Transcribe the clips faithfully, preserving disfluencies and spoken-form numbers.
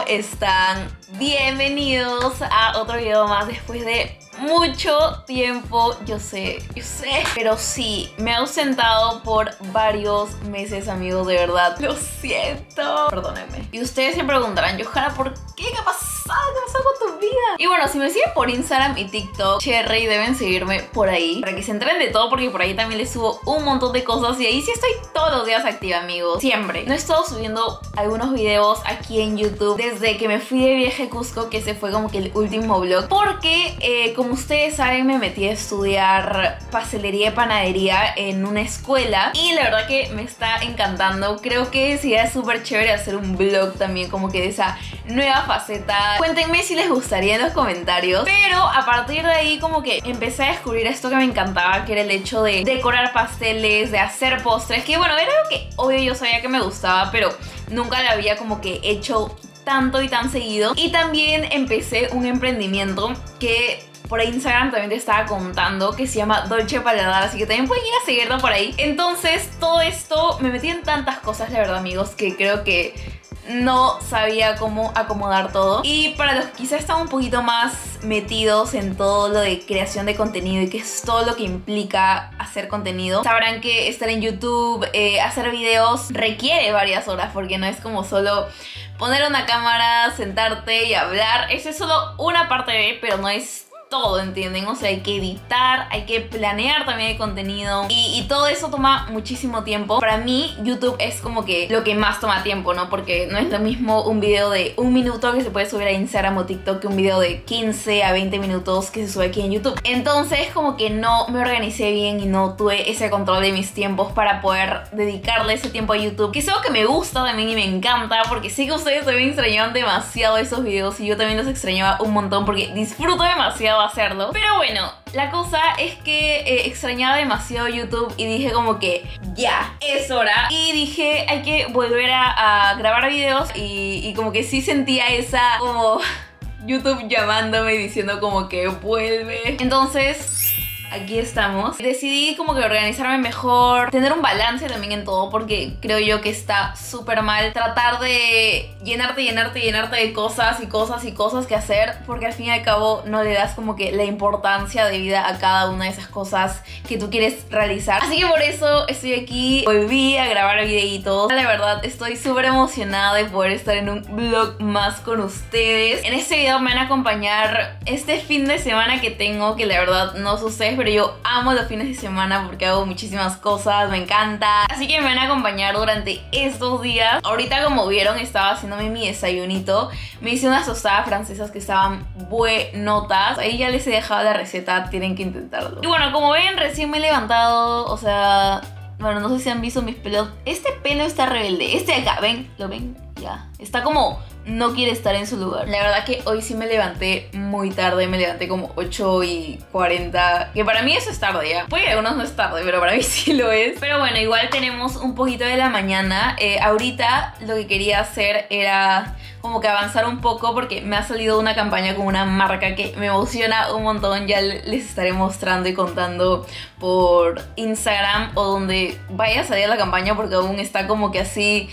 están? Bienvenidos a otro video más después de mucho tiempo. Yo sé, yo sé, pero sí, me he ausentado por varios meses, amigos, de verdad. Lo siento, perdónenme. Y ustedes se preguntarán, Johanna, ¿por qué? ¿Qué ha pasado? ¿Qué ha pasado con tu vida? Y bueno, si me siguen por Instagram y TikTok, Cherry, deben seguirme por ahí para que se enteren de todo, porque por ahí también les subo un montón de cosas y ahí sí estoy todos los días activa, amigos. Siempre. No he estado subiendo algunos videos aquí en YouTube desde que me fui de viaje a Cusco, que ese fue como que el último vlog, porque eh, como ustedes saben, me metí a estudiar pastelería y panadería en una escuela y la verdad que me está encantando. Creo que sería súper chévere hacer un vlog también como que de esa nueva faceta. Cuéntenme si les gustaría en los comentarios. Pero a partir de ahí como que empecé a descubrir esto que me encantaba, que era el hecho de decorar pasteles, de hacer postres, que bueno, era algo que obvio yo sabía que me gustaba, pero nunca lo había como que hecho tanto y tan seguido. Y también empecé un emprendimiento que por Instagram también te estaba contando, que se llama Dolce Paladar, así que también pueden ir a seguirlo por ahí. Entonces todo esto me metí en tantas cosas, la verdad, amigos, que creo que no sabía cómo acomodar todo. Y para los que quizás están un poquito más metidos en todo lo de creación de contenido y que es todo lo que implica hacer contenido, sabrán que estar en YouTube, eh, hacer videos requiere varias horas, porque no es como solo poner una cámara, sentarte y hablar. Eso es solo una parte de, pero no es todo, ¿entienden? O sea, hay que editar, hay que planear también el contenido y, y todo eso toma muchísimo tiempo. Para mí, YouTube es como que lo que más toma tiempo, ¿no? Porque no es lo mismo un video de un minuto que se puede subir a Instagram o TikTok que un video de quince a veinte minutos que se sube aquí en YouTube. Entonces, como que no me organicé bien y no tuve ese control de mis tiempos para poder dedicarle ese tiempo a YouTube, que es algo que me gusta también y me encanta, porque sé que ustedes también extrañaban demasiado esos videos y yo también los extrañaba un montón porque disfruto demasiado hacerlo. Pero bueno, la cosa es que eh, extrañaba demasiado YouTube y dije como que ya, es hora. Y dije, hay que volver a, a grabar videos y, y como que sí sentía esa como YouTube llamándome y diciendo como que vuelve. Entonces aquí estamos. Decidí como que organizarme mejor, tener un balance también en todo, porque creo yo que está súper mal tratar de llenarte, llenarte, llenarte de cosas y cosas y cosas que hacer, porque al fin y al cabo no le das como que la importancia de vida a cada una de esas cosas que tú quieres realizar. Así que por eso estoy aquí, volví a grabar videitos. La verdad estoy súper emocionada de poder estar en un vlog más con ustedes. En este video me van a acompañar este fin de semana que tengo, que la verdad no sé ustedes, pero yo amo los fines de semana porque hago muchísimas cosas, me encanta. Así que me van a acompañar durante estos días. Ahorita, como vieron, estaba haciéndome mi desayunito. Me hice unas tostadas francesas que estaban buenotas. Ahí ya les he dejado la receta, tienen que intentarlo. Y bueno, como ven, recién me he levantado, o sea, bueno, no sé si han visto mis pelos. Este pelo está rebelde, este de acá, ¿ven? ¿Lo ven? Ya, está como no quiere estar en su lugar. La verdad que hoy sí me levanté muy tarde. Me levanté como ocho y cuarenta, que para mí eso es tarde ya. Puede que algunos no es tarde, pero para mí sí lo es. Pero bueno, igual tenemos un poquito de la mañana. eh, Ahorita lo que quería hacer era como que avanzar un poco, porque me ha salido una campaña con una marca que me emociona un montón. Ya les estaré mostrando y contando por Instagram o donde vaya a salir la campaña, porque aún está como que así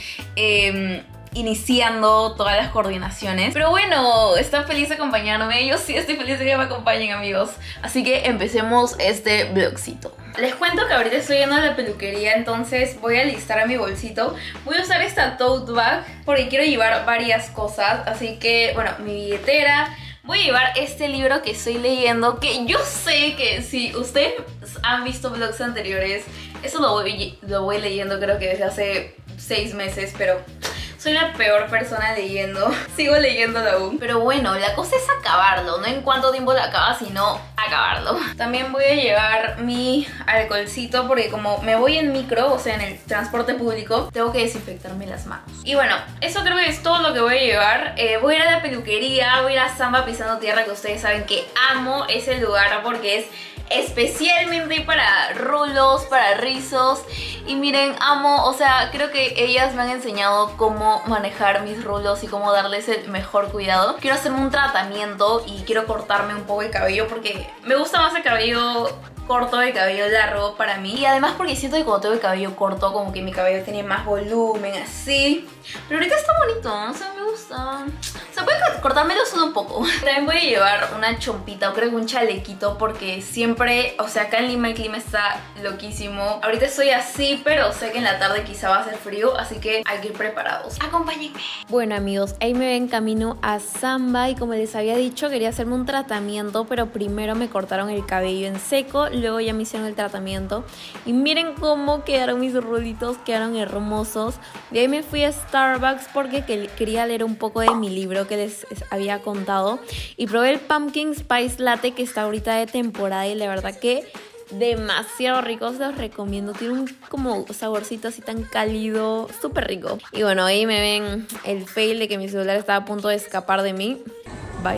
eh, iniciando todas las coordinaciones. Pero bueno, están felices de acompañarme. Yo sí estoy feliz de que me acompañen, amigos. Así que empecemos este vlogcito. Les cuento que ahorita estoy yendo a la peluquería, entonces voy a listar a mi bolsito. Voy a usar esta tote bag porque quiero llevar varias cosas. Así que, bueno, mi billetera. Voy a llevar este libro que estoy leyendo, que yo sé que si ustedes han visto vlogs anteriores, eso lo voy, lo voy leyendo creo que desde hace seis meses, pero soy la peor persona leyendo. Sigo leyéndolo aún. Pero bueno, la cosa es acabarlo. No en cuánto tiempo lo acabas, sino acabarlo. También voy a llevar mi alcoholcito, porque como me voy en micro, o sea en el transporte público, tengo que desinfectarme las manos. Y bueno, eso creo que es todo lo que voy a llevar. eh, Voy a ir a la peluquería, voy a ir a Samba Pisando Tierra, que ustedes saben que amo ese lugar porque es especialmente para rulos, para rizos. Y miren, amo, o sea, creo que ellas me han enseñado cómo manejar mis rulos y cómo darles el mejor cuidado. Quiero hacerme un tratamiento y quiero cortarme un poco el cabello porque me gusta más el cabello corto, el cabello largo para mí. Y además porque siento que cuando tengo el cabello corto como que mi cabello tiene más volumen, así. Pero ahorita está bonito, o sea, me gusta. O sea, puede cortármelo solo un poco. También voy a llevar una chompita o creo que un chalequito porque siempre, o sea, acá en Lima el clima está loquísimo. Ahorita estoy así, pero sé que en la tarde quizá va a hacer frío, así que hay que ir preparados. Acompáñenme. Bueno amigos, ahí me ven camino a Samba y como les había dicho quería hacerme un tratamiento, pero primero me cortaron el cabello en seco, luego ya me hicieron el tratamiento y miren cómo quedaron mis rulitos, quedaron hermosos. De ahí me fui a Starbucks porque quería leer un poco de mi libro que les había contado y probé el Pumpkin Spice Latte que está ahorita de temporada y la verdad que demasiado rico, se los recomiendo. Tiene un como saborcito así tan cálido, súper rico. Y bueno, ahí me ven el fail de que mi celular estaba a punto de escapar de mí. Bye.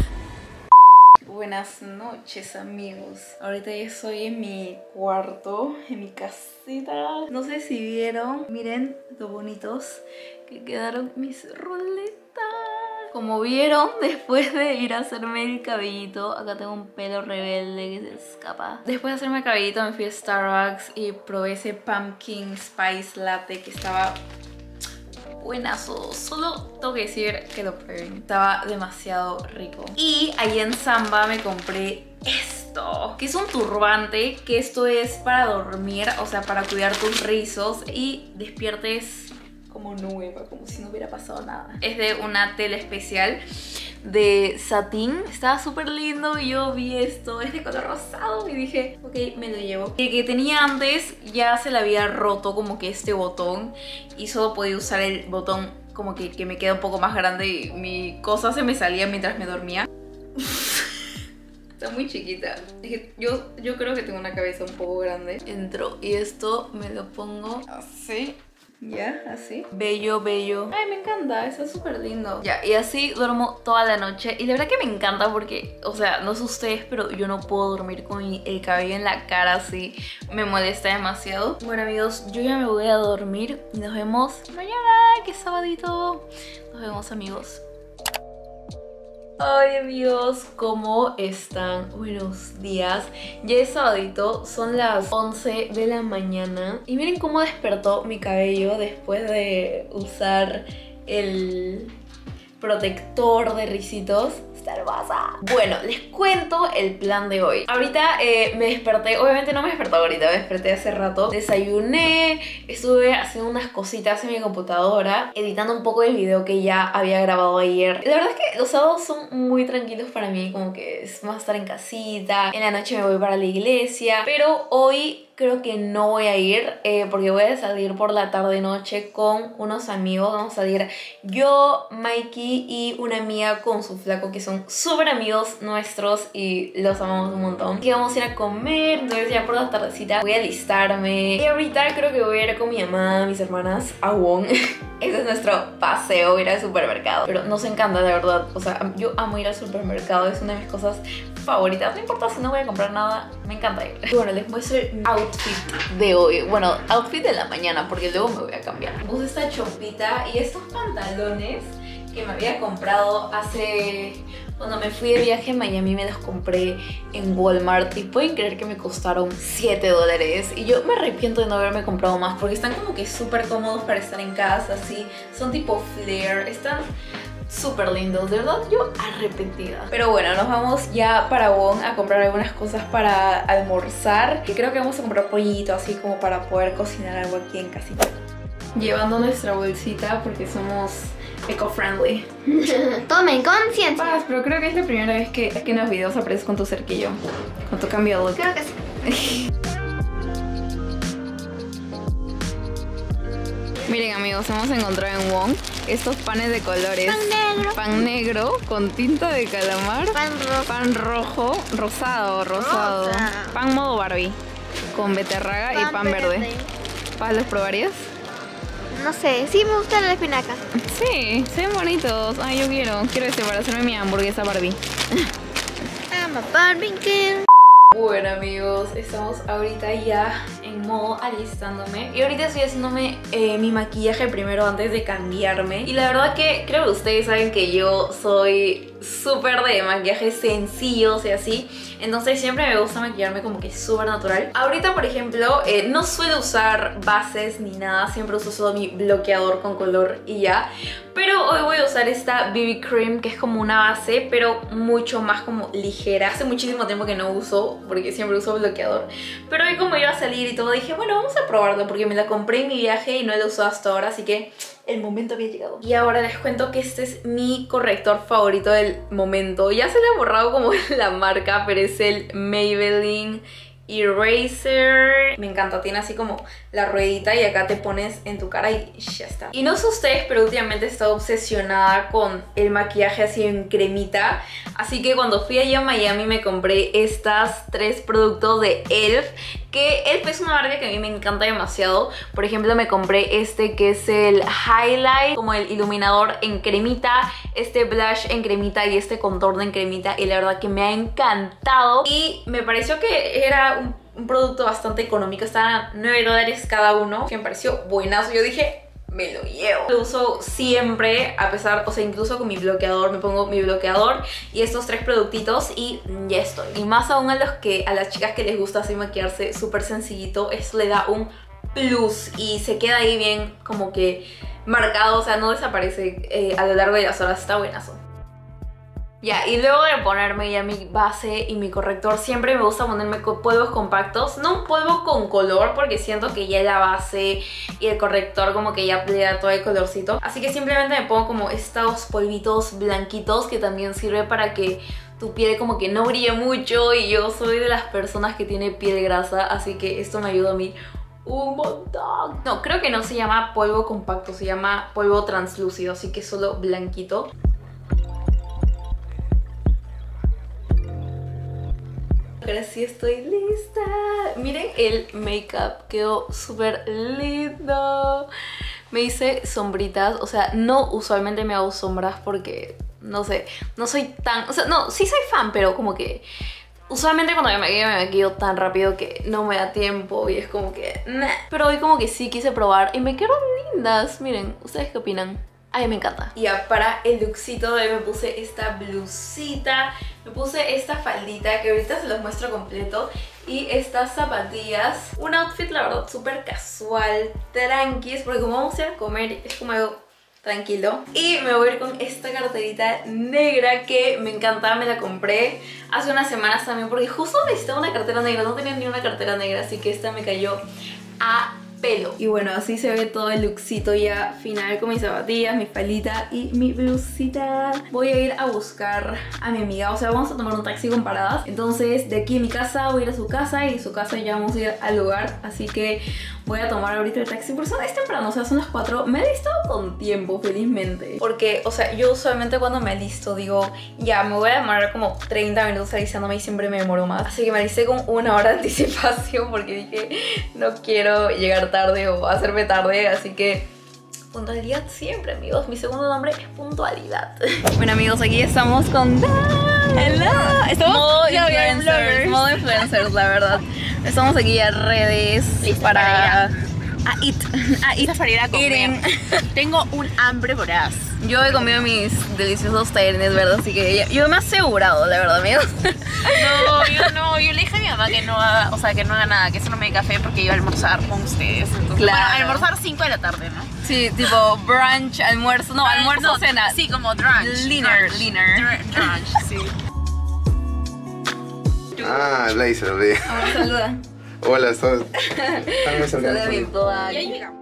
Buenas noches amigos. Ahorita ya estoy en mi cuarto, en mi casita. No sé si vieron, miren lo bonitos que quedaron mis roletas. Como vieron, después de ir a hacerme el cabellito, acá tengo un pelo rebelde que se escapa. Después de hacerme el cabellito me fui a Starbucks y probé ese Pumpkin Spice Latte que estaba buenazo. Solo tengo que decir que lo prueben. Estaba demasiado rico. Y ahí en Samba me compré esto, que es un turbante, que esto es para dormir, o sea, para cuidar tus rizos y despiertes como nueva, como si no hubiera pasado nada. Es de una tela especial de satín. Estaba súper lindo y yo vi esto, es de color rosado y dije, ok, me lo llevo. El que tenía antes ya se le había roto como que este botón y solo podía usar el botón como que, que me queda un poco más grande y mi cosa se me salía mientras me dormía. Está muy chiquita. Es que yo, yo creo que tengo una cabeza un poco grande. Entro y esto me lo pongo así. Ya, así. Bello, bello. Ay, me encanta, está súper lindo. Ya, y así duermo toda la noche. Y de verdad que me encanta porque, o sea, no sé ustedes, pero yo no puedo dormir con el cabello en la cara así. Me molesta demasiado. Bueno amigos, yo ya me voy a dormir. Y nos vemos mañana, que es sabadito. Nos vemos amigos. Hola amigos, ¿cómo están? Buenos días. Ya es sabadito, son las once de la mañana. Y miren cómo despertó mi cabello después de usar el protector de risitos. Está hermosa. Bueno, les cuento el plan de hoy. Ahorita eh, me desperté, obviamente no me desperté ahorita, me desperté hace rato. Desayuné, estuve haciendo unas cositas en mi computadora, editando un poco el video que ya había grabado ayer. La verdad es que los sábados son muy tranquilos para mí, como que es más estar en casita. En la noche me voy para la iglesia, pero hoy creo que no voy a ir eh, porque voy a salir por la tarde-noche con unos amigos. Vamos a salir yo, Mikey y una amiga con su flaco que son súper amigos nuestros y los amamos un montón. Y vamos a ir a comer, entonces ya por la tardecita voy a alistarme. Y ahorita creo que voy a ir con mi mamá, mis hermanas, a Wong. Ese es nuestro paseo, ir al supermercado. Pero nos encanta, de verdad. O sea, yo amo ir al supermercado, es una de mis cosas favoritas. No importa si no voy a comprar nada, me encanta ir. Y bueno, les muestro mi outfit de hoy. Bueno, outfit de la mañana, porque luego me voy a cambiar. Puse esta chompita y estos pantalones que me había comprado hace... Cuando me fui de viaje en Miami me los compré en Walmart y pueden creer que me costaron siete dólares. Y yo me arrepiento de no haberme comprado más porque están como que súper cómodos para estar en casa, así. Son tipo flare, están súper lindos, de verdad yo arrepentida. Pero bueno, nos vamos ya para Wong a comprar algunas cosas para almorzar. Y creo que vamos a comprar pollito así como para poder cocinar algo aquí en casita. Llevando nuestra bolsita porque somos eco-friendly. Tomen conciencia. Paz, pero creo que es la primera vez que, que en los videos apareces con tu cerquillo, con tu cambio de look. Creo que sí. Miren amigos, hemos encontrado en Wong estos panes de colores. Pan negro. Pan negro con tinta de calamar. Pan rojo. Pan rojo, rosado, rosado. Rosa. Pan modo Barbie, con beterraga Pan y pan verde. verde. ¿Paz, los probarías? No sé, sí me gusta la espinaca. Sí, se ven bonitos. Ay, yo quiero. Quiero este para hacerme mi hamburguesa Barbie. I'm a Barbie girl. Bueno amigos, estamos ahorita ya en modo alistándome. Y ahorita estoy haciéndome eh, mi maquillaje primero antes de cambiarme. Y la verdad que creo que ustedes saben que yo soy súper de maquillajes sencillos y así. Entonces siempre me gusta maquillarme como que súper natural. Ahorita, por ejemplo, eh, no suelo usar bases ni nada. Siempre uso solo mi bloqueador con color y ya. Pero hoy voy a usar esta B B Cream, que es como una base, pero mucho más como ligera. Hace muchísimo tiempo que no uso, porque siempre uso bloqueador. Pero hoy como iba a salir y todo, dije, bueno, vamos a probarlo, porque me la compré en mi viaje y no la he usado hasta ahora, así que el momento había llegado. Y ahora les cuento que este es mi corrector favorito del momento. Ya se le ha borrado como la marca, pero es el Maybelline Eraser. Me encanta, tiene así como la ruedita y acá te pones en tu cara y ya está. Y no sé ustedes, pero últimamente he estado obsesionada con el maquillaje así en cremita. Así que cuando fui allá a Miami me compré estas tres productos de E L F. Que E L F es una marca que a mí me encanta demasiado. Por ejemplo, me compré este que es el Highlight, como el iluminador en cremita, este blush en cremita y este contorno en cremita. Y la verdad que me ha encantado. Y me pareció que era un, un producto bastante económico. Estaban nueve dólares cada uno, que me pareció buenazo. Yo dije, me lo llevo. Lo uso siempre, a pesar, o sea, incluso con mi bloqueador. Me pongo mi bloqueador y estos tres productitos y ya estoy. Y más aún a los que, a las chicas que les gusta así maquillarse súper sencillito, esto le da un plus y se queda ahí bien como que marcado, o sea, no desaparece eh, a lo largo de las horas. Está buenazo. Ya, y luego de ponerme ya mi base y mi corrector, siempre me gusta ponerme polvos compactos. No un polvo con color, porque siento que ya la base y el corrector como que ya le da todo el colorcito. Así que simplemente me pongo como estos polvitos blanquitos, que también sirve para que tu piel como que no brille mucho. Y yo soy de las personas que tiene piel grasa, así que esto me ayuda a mí un montón. No, creo que no se llama polvo compacto, se llama polvo translúcido, así que solo blanquito. Ahora sí estoy lista. Miren el make-up, quedó súper lindo. Me hice sombritas, o sea, no usualmente me hago sombras porque, no sé, no soy tan... O sea, no, sí soy fan, pero como que usualmente cuando me maquillo, me maquillo tan rápido que no me da tiempo y es como que... Nah. Pero hoy como que sí quise probar y me quedaron lindas. Miren, ¿ustedes qué opinan? A mí me encanta. Y ya para el lookcito de hoy me puse esta blusita, me puse esta faldita que ahorita se los muestro completo, y estas zapatillas. Un outfit la verdad súper casual, tranquis, porque como vamos a ir a comer es como algo tranquilo. Y me voy a ir con esta carterita negra que me encanta, me la compré hace unas semanas también porque justo necesitaba una cartera negra, no tenía ni una cartera negra, así que esta me cayó a pelo. Y bueno, así se ve todo el lookcito ya final con mis zapatillas, mi falita y mi blusita. Voy a ir a buscar a mi amiga, o sea, vamos a tomar un taxi con paradas. Entonces de aquí a mi casa voy a ir a su casa y de su casa ya vamos a ir al lugar. Así que voy a tomar ahorita el taxi, porque es temprano, o sea, son las cuatro. Me he listado con tiempo, felizmente. Porque, o sea, yo usualmente cuando me listo digo, ya, me voy a demorar como treinta minutos alistándome y siempre me demoro más. Así que me alisté con una hora de anticipación porque dije, no quiero llegar tarde o hacerme tarde, así que puntualidad siempre, amigos. Mi segundo nombre es puntualidad. Bueno, amigos, aquí estamos con Dan. Hello. Estamos modo ya bien influencers, bloggers. modo influencers, la verdad. Estamos aquí a redes Listos para, para a eat, a eat, para ir a comer. eating. Tengo un hambre voraz. Yo he comido mis deliciosos tallarines, ¿verdad? Así que yo, yo me he asegurado, la verdad, amigos. No, yo no, yo le dije a mi mamá que no haga, o sea, que no haga nada, que eso no me dé café porque iba a almorzar con ustedes. Entonces, Claro. bueno, almorzar cinco de la tarde, ¿no? Sí, tipo brunch, almuerzo, no, almuerzo, No, cena. Sí, como brunch. Dinner, brunch, dinner. dr- Brunch, sí. Ah, Blazer, hablé. Amor, saluda. Hola, estás. Están muy Saluda a mi cercanos. boda. Ya llegamos.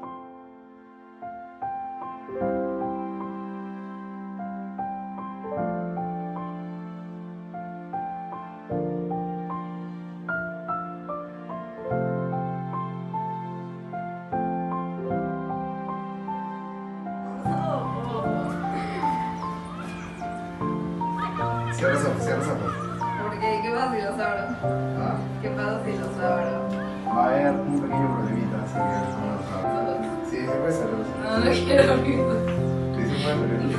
Cierra los ojos, cierra los ojos. ¿Por qué? ¿Qué pasa si los abro? Ah, ¿Qué pasa si los abro? va a haber un pequeño problemita, así que no lo sabes. Sí, se puede salir. No, no quiero abrirlos. Sí, se puede salir.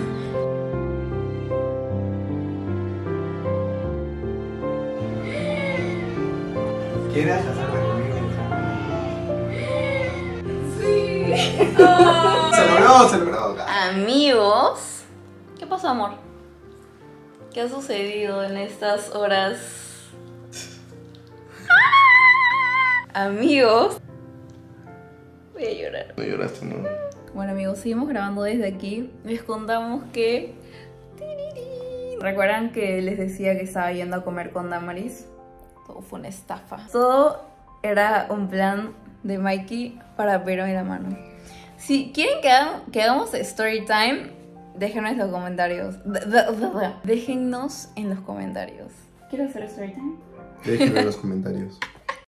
¿Quieres casarte conmigo? Se logró, se logró. Amigos, ¿qué pasó, amor? ¿Qué ha sucedido en estas horas? Amigos, voy a llorar. No lloraste, no. Bueno, amigos, seguimos grabando desde aquí. Les contamos que... ¿Recuerdan que les decía que estaba yendo a comer con Damaris? Todo fue una estafa. Todo era un plan de Mikey para Vero en la mano. Si quieren que, hagan, que hagamos story time, déjenos en los comentarios. Déjennos en los comentarios. ¿Quiero hacer story time? Déjenme en los comentarios.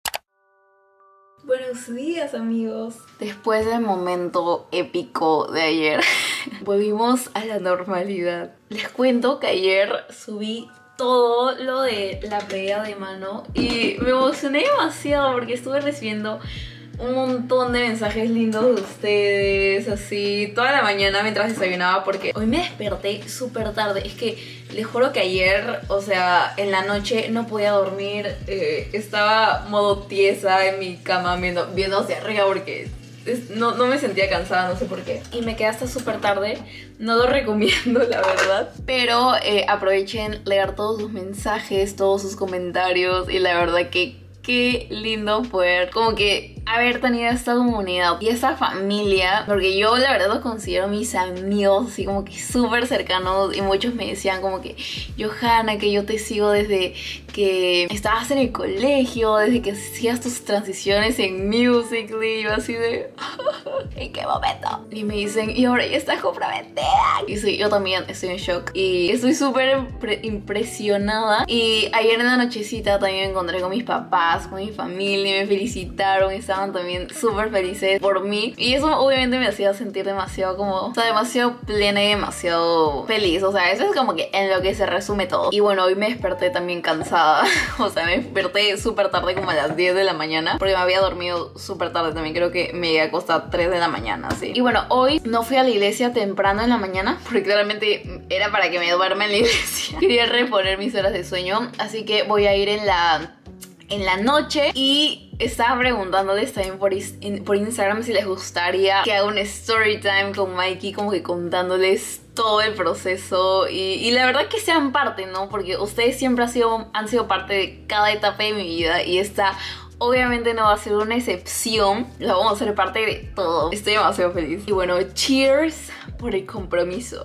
Buenos días, amigos. Después del momento épico de ayer, volvimos a la normalidad. Les cuento que ayer subí todo lo de la pedida de mano y me emocioné demasiado porque estuve recibiendo un montón de mensajes lindos de ustedes, así, toda la mañana mientras desayunaba, porque hoy me desperté súper tarde. Es que les juro que ayer, o sea, en la noche no podía dormir, eh, estaba modo tiesa en mi cama viendo, viendo hacia arriba porque es, no, no me sentía cansada, no sé por qué. Y me quedé hasta súper tarde, no lo recomiendo, la verdad. Pero eh, aprovechen leer todos sus mensajes, todos sus comentarios, y la verdad que qué lindo poder como que haber tenido esta comunidad y esta familia, porque yo la verdad los considero mis amigos, así como que súper cercanos, y muchos me decían como que Johanna, que yo te sigo desde que estabas en el colegio, desde que hacías tus transiciones en Musical.ly, y yo así de ¿en qué momento? Y me dicen, y ahora ya estás comprometida. Y sí, yo también estoy en shock y estoy súper impresionada. Y ayer en la nochecita también me encontré con mis papás, con mi familia, me felicitaron, estaban también súper felices por mí, y eso obviamente me hacía sentir demasiado como, o sea, demasiado plena y demasiado feliz. O sea, eso es como que en lo que se resume todo. Y bueno, hoy me desperté también cansada. O sea, me desperté súper tarde, como a las diez de la mañana, porque me había dormido súper tarde también. Creo que me llegué a acostar tres de la mañana, sí. Y bueno, hoy no fui a la iglesia temprano en la mañana, porque claramente era para que me duerma en la iglesia. Quería reponer mis horas de sueño, así que voy a ir en la... en la noche. Y estaba preguntándoles también por, por Instagram si les gustaría que haga un story time con Mikey, como que contándoles todo el proceso, y, y la verdad que sean parte, ¿no? Porque ustedes siempre han sido, han sido parte de cada etapa de mi vida, y esta obviamente no va a ser una excepción. La vamos a hacer parte de todo. Estoy demasiado feliz. Y bueno, cheers por el compromiso.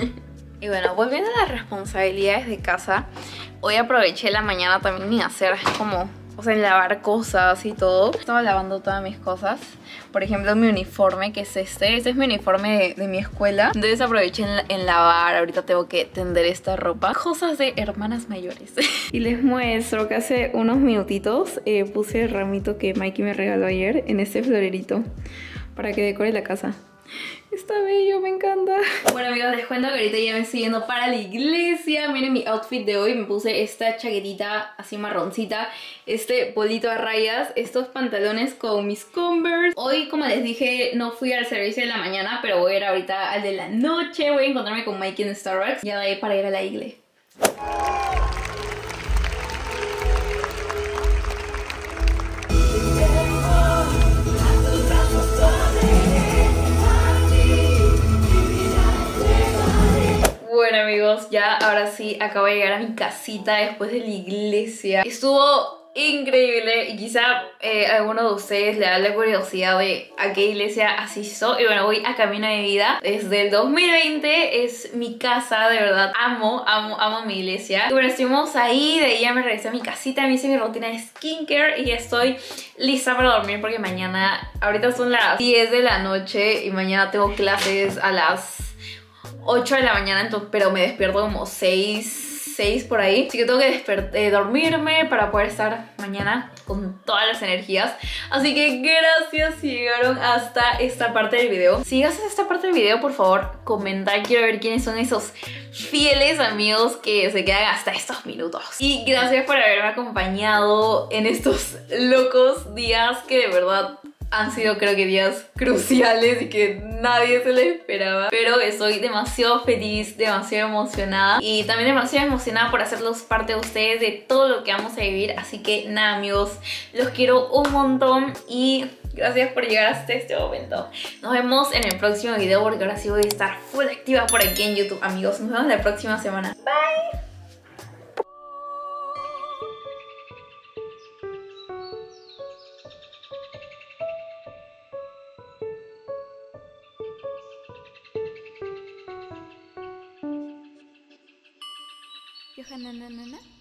Y bueno, volviendo a las responsabilidades de casa, hoy aproveché la mañana también en hacer como, o sea, en lavar cosas y todo. Estaba lavando todas mis cosas. Por ejemplo, mi uniforme, que es este. Este es mi uniforme de, de mi escuela. Entonces aproveché en, en lavar. Ahorita tengo que tender esta ropa. Cosas de hermanas mayores. Y les muestro que hace unos minutitos eh, puse el ramito que Mikey me regaló ayer en este florerito para que decore la casa. Está bello, me encanta. Bueno, amigos, les cuento que ahorita ya me estoy yendo para la iglesia. Miren mi outfit de hoy. Me puse esta chaquetita así marroncita, este bolito a rayas, estos pantalones con mis Converse. Hoy, como les dije, no fui al servicio de la mañana, pero voy a ir ahorita al de la noche. Voy a encontrarme con Mikey en Starbucks, ya de ahí para ir a la iglesia. Bueno, amigos, ya ahora sí acabo de llegar a mi casita después de la iglesia. Estuvo increíble, y quizá eh, a alguno de ustedes le da la curiosidad de a qué iglesia asisto. Y bueno, voy a Camino de Vida desde el dos mil veinte. Es mi casa, de verdad, amo, amo, amo mi iglesia. Y bueno, estuvimos ahí, de ahí ya me regresé a mi casita, me hice mi rutina de skincare y ya estoy lista para dormir, porque mañana, ahorita son las diez de la noche y mañana tengo clases a las ocho de la mañana, entonces, pero me despierto como seis, seis por ahí. Así que tengo que eh, dormirme para poder estar mañana con todas las energías. Así que gracias si llegaron hasta esta parte del video. Si llegas a esta parte del video, por favor, comenta. Quiero ver quiénes son esos fieles amigos que se quedan hasta estos minutos. Y gracias por haberme acompañado en estos locos días que de verdad han sido, creo que, días cruciales y que nadie se les esperaba. Pero estoy demasiado feliz, demasiado emocionada, y también demasiado emocionada por hacerlos parte de ustedes, de todo lo que vamos a vivir. Así que nada, amigos, los quiero un montón y Gracias por llegar hasta este momento. Nos vemos en el próximo video porque ahora sí voy a estar full activa por aquí en YouTube, amigos. Nos vemos la próxima semana. Bye. Johanna, na, na, na.